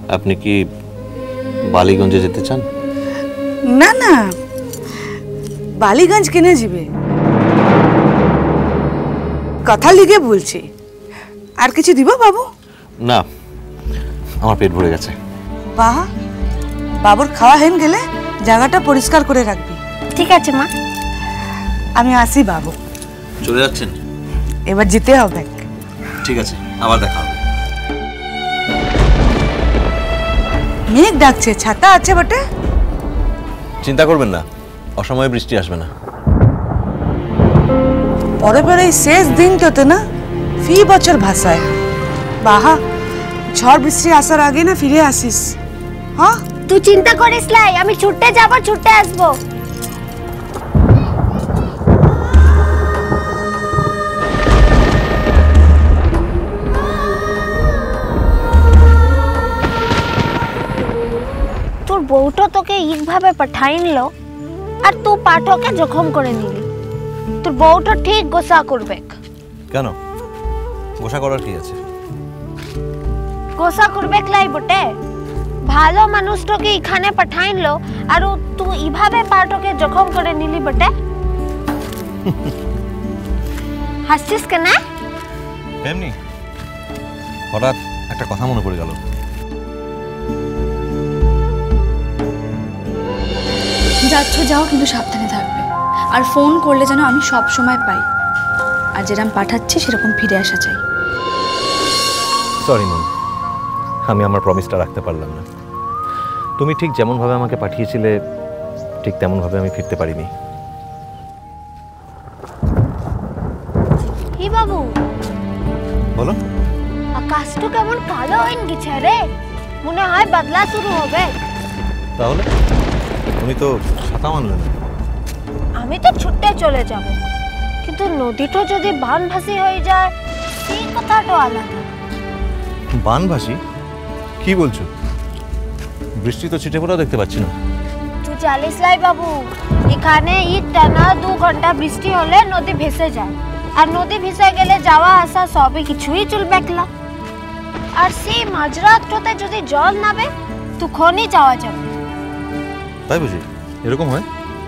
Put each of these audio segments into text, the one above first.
আপনি কি বালিগঞ্জে যেতে চান? না না, বালিগঞ্জ কেনে যাবে? কথা লিগে বলছি। আর কিছু দিব বাবু? না, আমার পেট ভরে গেছে। বাহ, বাবুর খাওয়া হেন গেলে জায়গাটা পরিষ্কার করে রাখবি। ঠিক আছে মা, আমি আসি বাবু। চলে যাচ্ছেন? এবার যেতে হবে। ঠিক আছে, আবার দেখা হবে। মেঘ ডাকছে, ছাতা আছে বটে? চিন্তা করবেন না, অসময়ে বৃষ্টি আসবে না। পরে পরে এই শেষ দিনটাতে না ফি বছর ভাষায়। বাহা, ঝড় বৃষ্টি আসার আগে না ফিরে আসিস। হ্যাঁ, তুই চিন্তা করিস লাই, আমি ছুটে যাব, ছুটে আসবো। তোর বউটা তোকে এইভাবে পাঠাইলো আর তুই পাঠকে জখম করে নিলি। তোর বউটা ঠিক গোসা করবে। কেন? গোসা করার কি আছে? গোসা করবে লাই বটে। ভালো মানুষটাকে এখানে পাঠাইলো আর তুই এইভাবে পাঠকে জখম করে নিলি বটে। হাসছিস কেন? এমনি হঠাৎ একটা কথা মনে পড়ে গেল। যাচ্ছ যাও, কিন্তু সাবধানে থাকবে। আর ফোন করলে যেন আমি সব সময় পাই। আর যেরকম পাঠাচ্ছি সেরকম ফিরে আসা চাই। সরি মন, আমি আমার প্রমিসটা রাখতে পারলাম না। তুমি ঠিক যেমনভাবে আমাকে পাঠিয়েছিলে ঠিক তেমনভাবে আমি ফিরতে পারিনি। হি বাবু, বলো। আকাশটা কেমন কালো হয়ে গেছে রে, মনে হয় বদলা শুরু হবে। তাহলে তুমি তো ছাতা মানলে না। আমি তো ছুটে চলে যাব, কিন্তু নদীটা যদি বানভাসি হয়ে যায় সেই কথাটা আলাদা। বানভাসি? কি বলছো? বৃষ্টি তো ছিটে ফোঁটাও দেখতে পাচ্ছি না। তুই জানিস লাই বাবু, এখানে এই টানা 2 ঘন্টা বৃষ্টি হলে নদী ভেসে যায়। আর নদী ভেসে গেলে যাওয়া আসা সবই কিছুই চলবে না। আর সেই মাঝরাতটাতে যদি জল নামে তখনই যাওয়া যাবে। তাই বুঝি? এরকম হয়?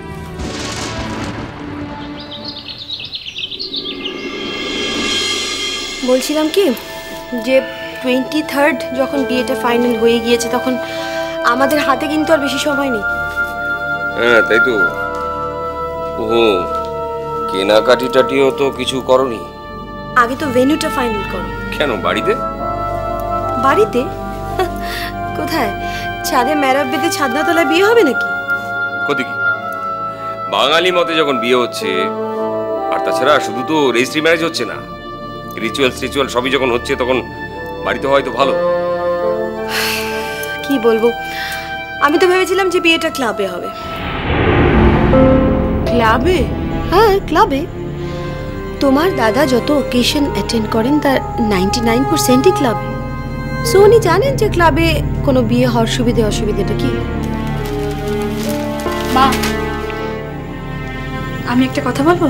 বলছিলাম কি যে 23rd যখন বিয়েটা ফাইনাল হয়ে গিয়েছে তখন আমাদের হাতে কিন্তু আর বেশি সময় নেই। হ্যাঁ তাই তো। ও কেনাকাটি টাটিও তো কিছু করনি? আগে তো ভেন্যুটা ফাইনাল করো। কেন বাড়িতে? বাড়িতে? কোথায়? ছাদে মেরাব বেঁধে ছাদনা তলায় বিয়ে হবে নাকি? কত কি বাঙালি মতে যখন বিয়ে হচ্ছে, আর তাছাড়া শুধু তো রেজিস্ট্রি ম্যারেজ হচ্ছে না, রিচুয়াল সবই যখন হচ্ছে তখন বাড়িতে হয়তো ভালো। কি বলবো, আমি তো ভেবেছিলাম যে বিয়েটা ক্লাবে হবে। ক্লাবে? হ্যাঁ ক্লাবে। তোমার দাদা যত ওকেশন অ্যাটেন্ড করেন তার 99%ই ক্লাবে। সো উনি জানেন যে ক্লাবে কোনো বিয়ে হওয়ার সুবিধে অসুবিধাটা কি। মা, আমি একটা কথা বলবো?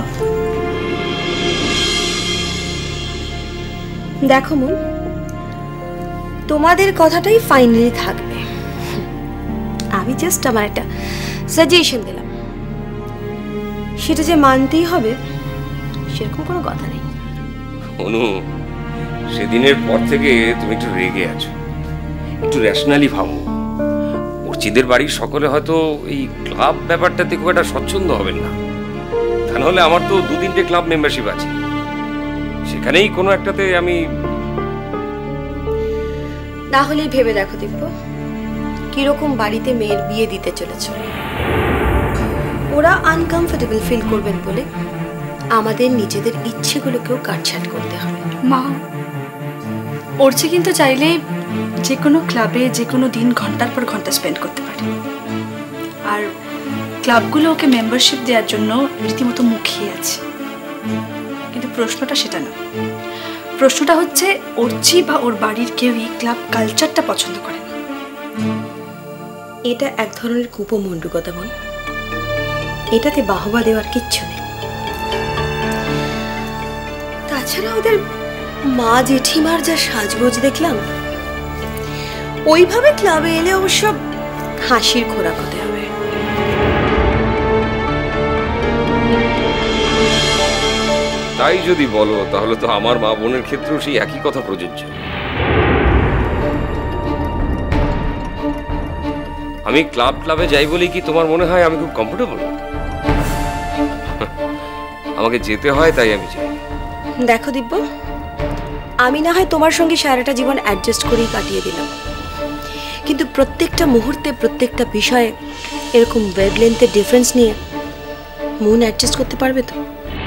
দেখো মন, তোমাদের কথাটাই ফাইনালি থাকবে। আমি জাস্ট আমার একটা সাজেশন দিলাম, সেটা যে মানতেই হবে সেরকম কোনো কথা নেই। অনু, সেদিনের পর থেকে তুমি একটু রেগে আছো। একটু রেশনালি ভাবো। অর্চিদের বাড়ির সকলে হয়তো এই ক্লাব ব্যাপারটাতে খুব একটা স্বচ্ছন্দ হবেন না। তা নাহলে আমার তো 2-3টে ক্লাব মেম্বারশিপ আছে, সেখানেই কোনো একটাতে আমি। না হলেই ভেবে দেখো দিব্য, কিরকম বাড়িতে মেয়ের বিয়ে দিতে চলেছ। ওরা আনকমফোর্টেবল ফিল করবেন বলে আমাদের নিজেদের ইচ্ছেগুলোকেও কাটছাট করতে হবে। মা, ওরছে কিন্তু চাইলে যে কোনো ক্লাবে যে কোনো দিন ঘন্টার পর ঘন্টা স্পেন্ড করতে পারে। আর ক্লাবগুলো ওকে মেম্বারশিপ দেওয়ার জন্য রীতিমতো মুখিয়ে আছে। কিন্তু প্রশ্নটা সেটা না। প্রশ্নটা হচ্ছে ওরচি বা ওর বাড়ির কেউই ক্লাব কালচারটা পছন্দ করে না। এটা এক ধরনের কুপমণ্ডুকতা বোন, এটাতে বাহবা দেওয়ার কিচ্ছু নেই। তাছাড়া ওদের মা জেঠিমার যা সাজগোজ দেখলাম, ওইভাবে ক্লাবে এলে অবশ্য হাসির খোরাক হতে হবে। তাই যদি বলো তাহলে তো আমার মা বোনের ক্ষেত্রেও সেই একই কথা প্রযোজ্য। আমি ক্লাবে যাই বলেই কি তোমার মনে হয় আমি খুব কমফোর্টেবল? আমাকে যেতে হয় তাই আমি যাই। দেখো দিব্য, আমি না হয় তোমার সঙ্গে সারাটা জীবন অ্যাডজাস্ট করেই কাটিয়ে দিলাম, কিন্তু প্রত্যেকটা মুহূর্তে প্রত্যেকটা বিষয়ে এরকম ওয়েভলেন্থের ডিফারেন্স নিয়ে মন অ্যাডজাস্ট করতে পারবে তো?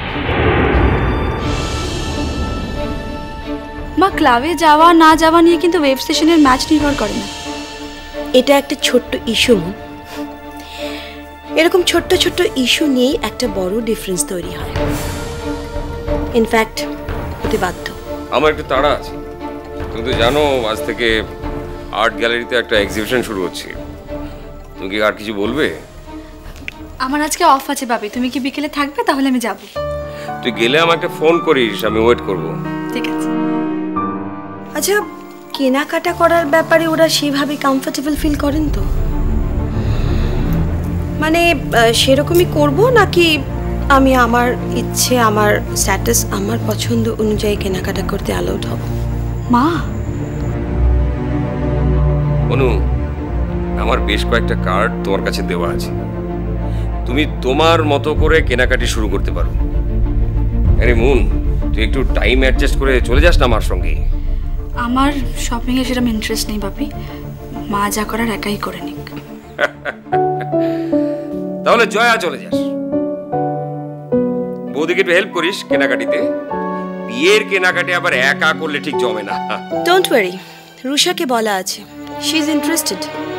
মা, ক্লাবে যাওয়া না যাওয়া নিয়ে কিন্তু ওয়েব স্টেশনের ম্যাচ নির্ভর করে না। এটা একটা ছোট্ট ইস্যু মন। এরকম ছোট্ট ছোট্ট ইস্যু নিয়েই একটা বড় ডিফারেন্স তৈরি হয়। ইনফ্যাক্ট হতে বাধ্য। আমার একটু তাড়া আছে। তুমি তো জানো আজ থেকে আর্ট গ্যালারিতে একটা এক্সিবিশন শুরু হচ্ছে। তুমি কি আর কিছু বলবে? আমার আজকে অফ আছে বাবি, তুমি কি বিকেলে থাকবে? তাহলে আমি যাব। তুই গেলে আমাকে ফোন করিস, আমি ওয়েট করব। ঠিক আছে। আচ্ছা, কেনাকাটা করার ব্যাপারে ওরা সেভাবে কমফোর্টেবল ফিল করেন তো? মানে সেরকমই করব নাকি আমি আমার ইচ্ছে, আমার স্ট্যাটাস, আমার পছন্দ অনুযায়ী কেনাকাটা করতে অ্যালাউড হব? মা, অনু, আমার বেশ কয়েকটা কার্ড তোমার কাছে দেওয়া আছে। তুমি তোমার মতো করে কেনাকাটি শুরু করতে পারো। আরে মুন, তুই একটু টাইম অ্যাডজাস্ট করে চলে যাস না আমার সঙ্গে। আমার শপিং এ সেরকম ইন্টারেস্ট নেই বাপি, মা যা করার একাই করে নিক। তাহলে জয়া চলে যাস। বৌদিকে একটু হেল্প করিস কেনাকাটিতে। বিয়ের কেনাকাটি আবার একা করলে ঠিক জমে না। ডোন্ট ওয়ারি, রুষাকে বলা আছে, শি ইজ ইন্টারেস্টেড।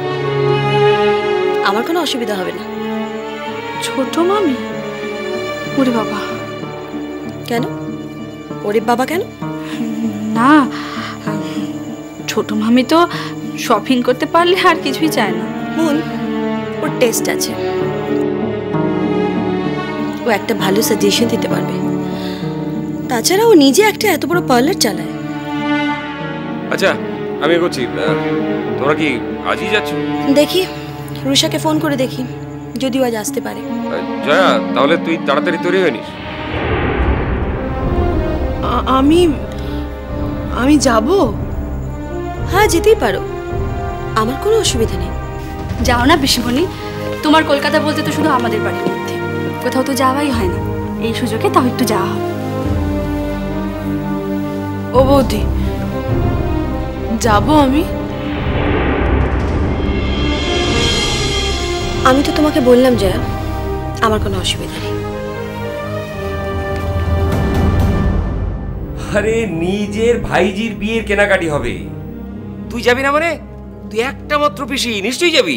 আমার কোনো অসুবিধা হবে না। ছোট মামি? ওরে বাবা। কেন? ওরে বাবা কেন? না, ছোট মামি তো শপিং করতে পারলে আর কিছুই চায় না। মুন, ওর টেস্ট আছে, ও একটা ভালো সাজেশন দিতে পারবে। তাছাড়া ও নিজে একটা এত বড় পার্লার চালায়। আচ্ছা, আমি এগোচ্ছি। তোমরা কি আজই যাচ্ছ? দেখি, রুষাকে ফোন করে দেখি, যদিও আজ আসতে পারে। জয়া, তাহলে তুই তাড়াতাড়ি তৈরি হয়ে নিস। আমি যাব? হ্যাঁ, যেতেই পারো, আমার কোনো অসুবিধা নেই। যাও না পিসিমণি, তোমার কলকাতা বলতে তো শুধু আমাদের বাড়ির মধ্যে, কোথাও তো যাওয়াই হয় না। এই সুযোগে তাও একটু যাওয়া হবে। ও বৌদি, যাব আমি? আমি তো তোমাকে বললাম জয়া, আমার কোনো অসুবিধা নেই। আরে নিজের ভাইজির বিয়ের কেনাকাটি হবে, তুই যাবি না? মানে তুই একটা মাত্র পিসি, নিশ্চয়ই যাবি।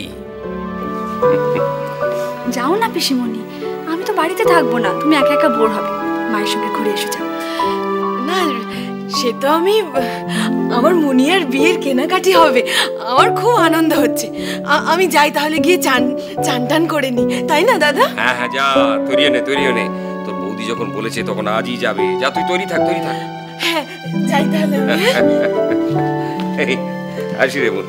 যাও না পিসিমণি, আমি তো বাড়িতে থাকবো না, তুমি একা একা বোর হবে। মায়ের সঙ্গে ঘুরে এসে যাও। না, সে তো আমার মুনিয়ার বিয়ের কেনাকাটি হবে, আমার খুব আনন্দ হচ্ছে। আমি যাই তাহলে, গিয়ে চান টান করে নি, তাই না দাদা? হ্যাঁ হ্যাঁ, যা, তৈরি নে। তোর বৌদি যখন বলেছে তখন আজই যাবে। যা, তুই তৈরি থাক। হ্যাঁ, যাই তাহলে। আসি রে বোন।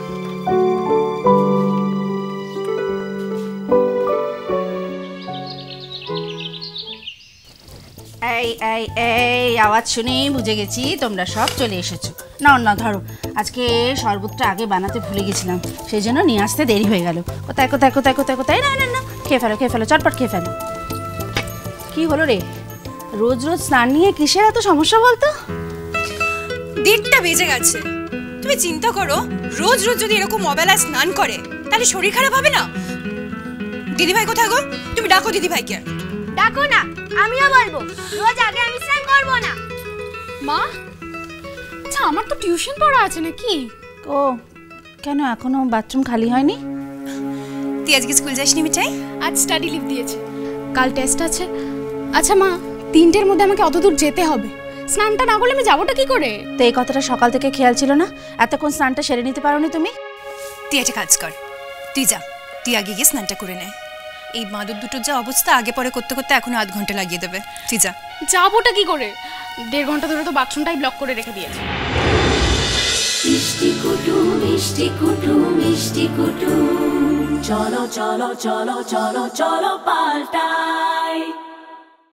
এই আওয়াজ শুনেই বুঝে গেছি তোমরা সব চলে এসেছো। না ধরো, আজকে শরবতটা আগে বানাতে ভুলে গেছিলাম, সেই জন্য নিয়ে আসতে দেরি হয়ে গেল। কোথায় না, খেয়ে ফেলো, চটপট খেয়ে ফেলো। কি হলো রে, রোজ স্নান নিয়ে কিসের এত সমস্যা বলতো? 1:30 বেজে গেছে। তুমি চিন্তা করো, রোজ যদি এরকম অবেলায় স্নান করে তাহলে শরীর খারাপ হবে না? দিদিভাই কোথায় গো? তুমি ডাকো দিদিভাইকে। ডাকো না, আমিও বলবো রোজ আগে আমি স্নান করবো না। মা, আচ্ছা আমার তো টিউশন পড়া আছে নাকি? ও কেন, এখনো বাথরুম খালি হয়নি? তুই আজকে স্কুল যাসনি মিঠাই? আজ স্টাডি লিভ দিয়েছে, কাল টেস্ট আছে। আচ্ছা মা, 3টের মধ্যে আমাকে অত দূর যেতে হবে, স্নানটা না করলে আমি যাবোটা কি করে? তো এই কথাটা সকাল থেকে খেয়াল ছিল না? এতক্ষণ স্নানটা সেরে নিতে পারোনি তুমি? তুই একটা কাজ কর, তুই আগে গিয়ে স্নানটা করে নে। এই মাদুর দুটোর যা অবস্থা, আগে পরে করতে এখনো 1/2 ঘন্টা লাগিয়ে দেবে। তুই যা। যাবোটা কি করে? 1.5 ঘন্টা ধরে তো বাথরুমটাই ব্লক করে রেখে দিয়েছে। মিষ্টি কুটুম চলো চলো চলো চলো চলো পাল্টাই